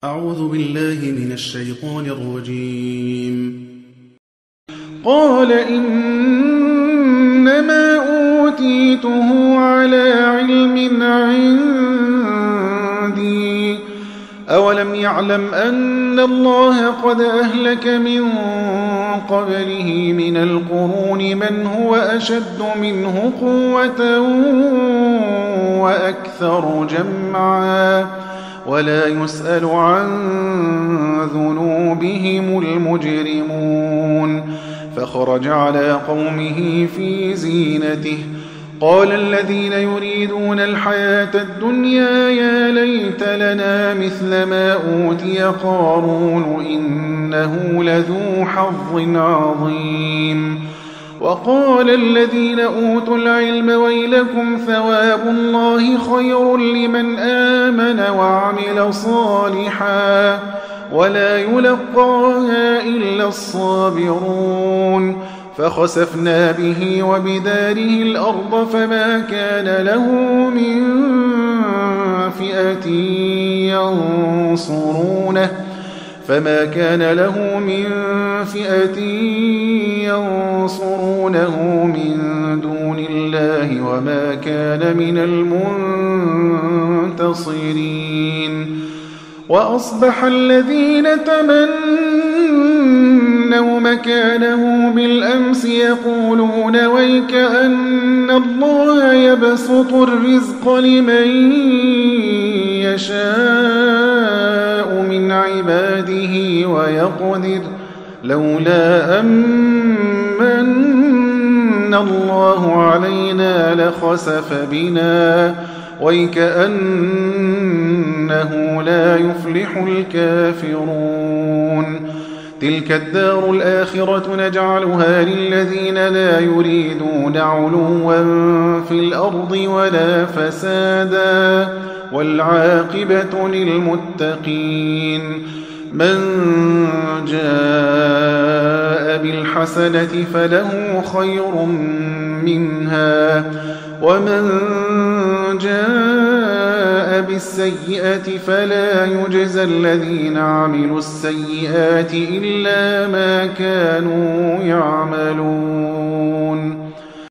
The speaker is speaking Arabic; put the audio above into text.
أعوذ بالله من الشيطان الرجيم. قال إنما أوتيته على علم عندي أولم يعلم أن الله قد أهلك من قبله من القرون من هو أشد منه قوة وأكثر جمعا ولا يسأل عن ذنوبهم المجرمون. فخرج على قومه في زينته قال الذين يريدون الحياة الدنيا يا ليت لنا مثل ما أوتي قارون إنه لذو حظ عظيم. وقال الذين أوتوا العلم ويلكم ثواب الله خير لمن آمن وعمل صالحا ولا يلقاها إلا الصابرون. فخسفنا به وبداره الأرض فما كان له من فئة ينصرونه من دون الله وما كان من المنتصرين. وأصبح الذين تمنوا مكانه بالأمس يقولون ويك أن الله يبسط الرزق لمن يشاء من عباده ويقدر لولا أمن الله علينا لخسف بنا ويكأنه لا يفلح الكافرون. تلك الدار الآخرة نجعلها للذين لا يريدون علوا في الأرض ولا فسادا والعاقبة للمتقين. من جاء بالحسنة فله خير منها ومن جاء بالسيئة فلا يجزى الذين عملوا السيئات إلا ما كانوا يعملون.